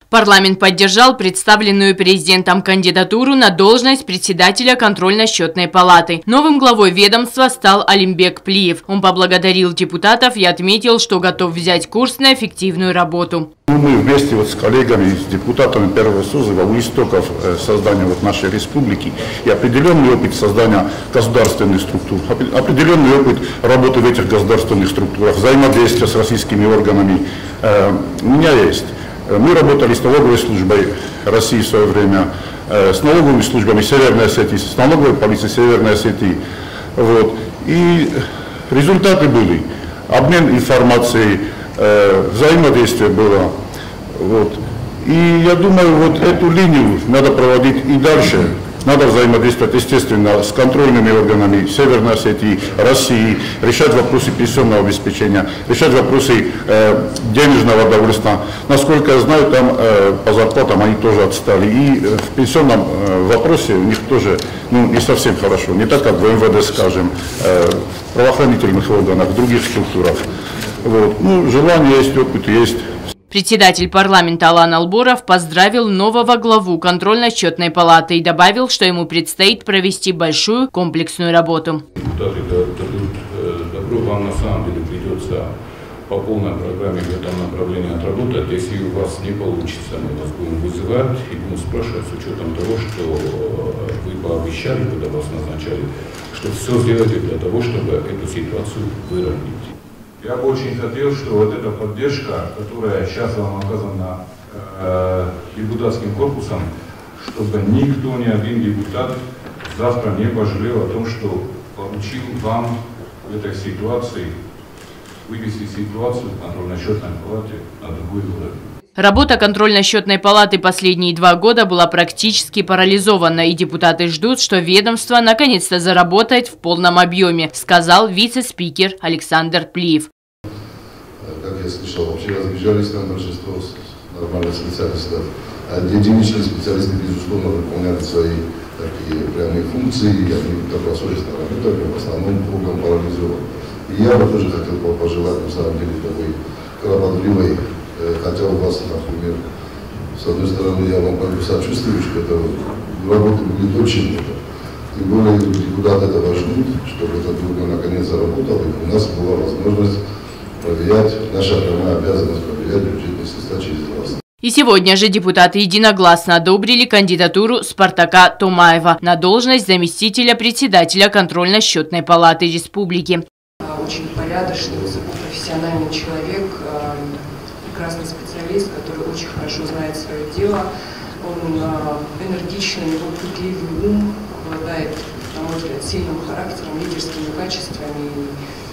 Парламент поддержал представленную президентом кандидатуру на должность председателя контрольно-счетной палаты. Новым главой ведомства стал Алимбек Плиев. Он поблагодарил депутатов и отметил, что готов взять курс на эффективную работу. Мы вместе с коллегами, с депутатами первого созыва у истоков создания нашей республики и определенный опыт создания государственных структур, определенный опыт работы в этих государственных структурах, взаимодействия с российскими органами у меня есть. Мы работали с налоговой службой России в свое время, с налоговыми службами Северной Осетии, с налоговой полицией Северной Осетии. И результаты были. Обмен информацией, взаимодействие было. И я думаю, эту линию надо проводить и дальше. Надо взаимодействовать, естественно, с контрольными органами Северной Осетии, России, решать вопросы пенсионного обеспечения, решать вопросы денежного довольствия. Насколько я знаю, там по зарплатам они тоже отстали. И в пенсионном вопросе у них тоже не совсем хорошо. Не так, как в МВД, скажем, в правоохранительных органах, в других структурах. Желание есть, опыт есть. Председатель парламента Алан Алборов поздравил нового главу контрольно-счетной палаты и добавил, что ему предстоит провести большую комплексную работу. Депутаты дадут добро, вам на самом деле придется по полной программе в этом направлении отработать. Если у вас не получится, мы вас будем вызывать и будем спрашивать с учетом того, что вы пообещали, когда вас назначали, что все сделаете для того, чтобы эту ситуацию выровнять. Я бы очень хотел, что эта поддержка, которая сейчас вам оказана депутатским корпусом, чтобы никто, ни один депутат завтра не пожалел о том, что поручил вам в этой ситуации вывести ситуацию в контрольно-счетной палате на другой уровень. Работа контрольно-счетной палаты последние 2 года была практически парализована, и депутаты ждут, что ведомство наконец-то заработает в полном объеме, сказал вице-спикер Александр Плиев. Как я слышал, вообще разбежались там большинство нормальных специалистов. А единичные специалисты, безусловно, выполняют свои такие прямые функции, и они добросовестно работают, в основном кругом парализован. И я бы тоже хотел пожелать, на самом деле, такой кропотливой. Хотя у вас, например, с одной стороны, я вам сочувствую, что это работы будет очень много. Тем более депутаты этого ждут, чтобы это друга наконец заработало, и у нас была возможность проверять, наша прямая обязанность проверять бюджетные средства через власть. И сегодня же депутаты единогласно одобрили кандидатуру Спартака Томаева на должность заместителя председателя контрольно-счетной палаты республики. Очень порядочный, высокопрофессиональный человек, прекрасный специалист, который очень хорошо знает свое дело. Он энергичный, у него пытливый ум, обладает, на мой взгляд, сильным характером, лидерскими качествами и,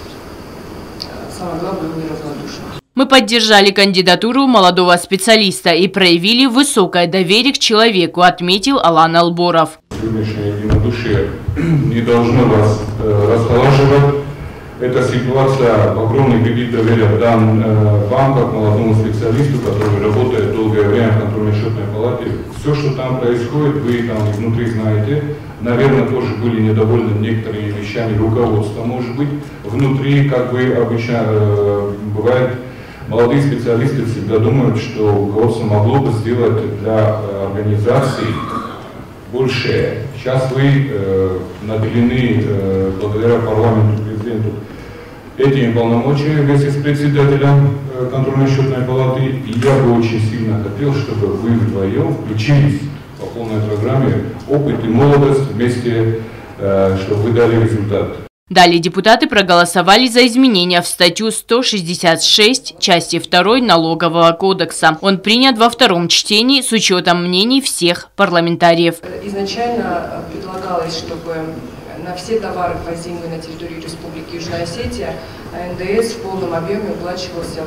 самое главное, он неравнодушен. Мы поддержали кандидатуру молодого специалиста и проявили высокое доверие к человеку, отметил Алан Алборов. Сегодняшнее единодушие не должно вас расхолаживать. Эта ситуация, огромный кредит доверия дан вам, как молодому специалисту, который работает долгое время в контрольно-счетной палате. Все, что там происходит, вы там внутри знаете. Наверное, тоже были недовольны некоторыми вещами руководства, может быть. Внутри, как бы обычно бывает, молодые специалисты всегда думают, что руководство могло бы сделать для организации больше. Сейчас вы наделены, благодаря парламенту, президенту, этими полномочиями вместе с председателем контрольно-счетной палаты. И я бы очень сильно хотел, чтобы вы вдвоем включились по полной программе опыт и молодость вместе, чтобы вы дали результат. Далее депутаты проголосовали за изменения в статью 166 части 2 Налогового кодекса. Он принят во втором чтении с учетом мнений всех парламентариев. Изначально предлагалось, чтобы на все товары, ввозимые на территории Республики Южная Осетия, НДС в полном объеме уплачивался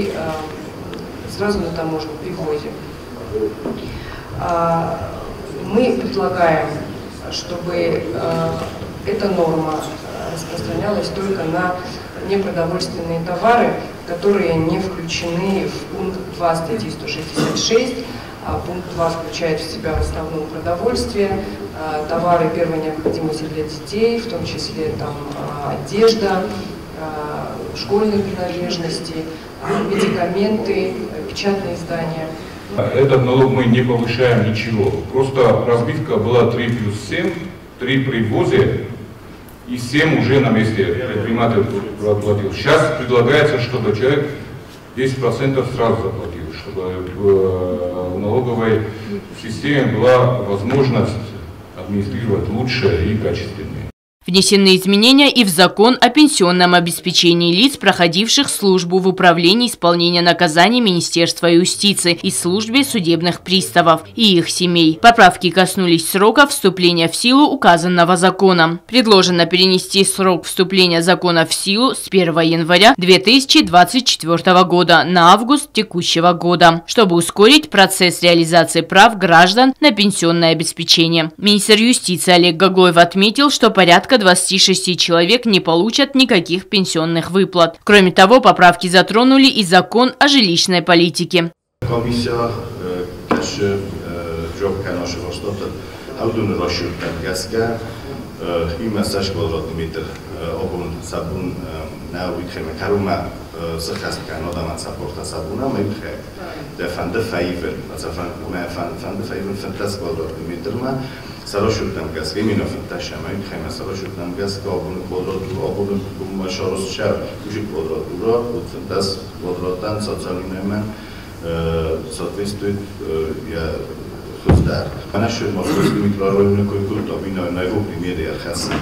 сразу на таможне при ввозе. Мы предлагаем, чтобы эта норма распространялась только на непродовольственные товары, которые не включены в пункт 2 статьи 166. Пункт 2 включает в себя в основном продовольствие, товары первой необходимости для детей, в том числе там, одежда, школьные принадлежности, медикаменты, печатные издания. Этот налог мы не повышаем ничего. Просто разбивка была 3+7, 3 при ввозе и 7 уже на месте предприниматель платил. Сейчас предлагается, чтобы человек 10% сразу заплатил, чтобы в налоговой системе была возможность администрировать лучше и качественнее. Внесены изменения и в закон о пенсионном обеспечении лиц, проходивших службу в управлении исполнения наказаний Министерства юстиции и службе судебных приставов и их семей. Поправки коснулись срока вступления в силу указанного закона. Предложено перенести срок вступления закона в силу с 1 января 2024 года на август текущего года, чтобы ускорить процесс реализации прав граждан на пенсионное обеспечение. Министр юстиции Олег Гаглоев отметил, что порядка 26 человек не получат никаких пенсионных выплат. Кроме того, поправки затронули и закон о жилищной политике. Сарашутам газ, именно фантастика, мы хотим сарашутам газ, кабуну квадрат, шарос шар, уже квадрат, вот фантаз квадратан, социальный соответствует я хоздар. Наши московские микрорайоны, которые тут обвиняют на его примере архаса,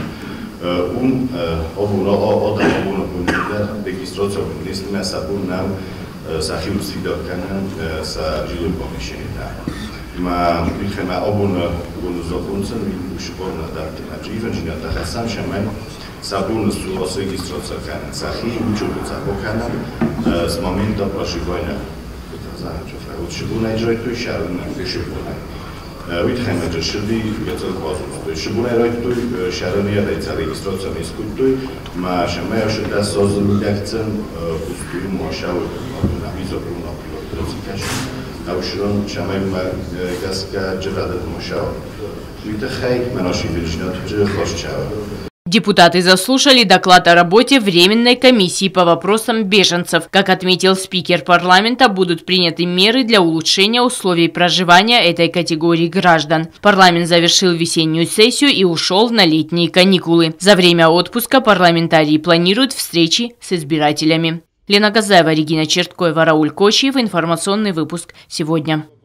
обуну регистрацию министра сабун нам сахил свидокана с жилым помещением. ما میخوایم آبون زبونسن میشورن در تنجیفن جنات خسام شمال سابون سوراس رجیسترات کنن سخی وجود زبون کنن از مومنت پاشیگوینه بتازن چفره و شبونه اجرای توی شهرن شبونه میخوایم اجرا شدی یاتل بازوز توی شبونه اجرای توی شهرن یا دیگر رجیسترات میسکوت توی ما شمال شده سازن میگفتن پوستی ماشاور نمیزه برون آپیلوترسیکش أوشرون شمال ما جاسكا جرادة مشاور. ويتخيل مناشي فيرجنات جر خوش شاور. Депутаты заслушали доклад о работе Временной комиссии по вопросам беженцев. Как отметил спикер парламента, будут приняты меры для улучшения условий проживания этой категории граждан. Парламент завершил весеннюю сессию и ушел на летние каникулы. За время отпуска парламентарии планируют встречи с избирателями. Лена Газаева, Регина Черткоева, Рауль Кочиев. Информационный выпуск сегодня.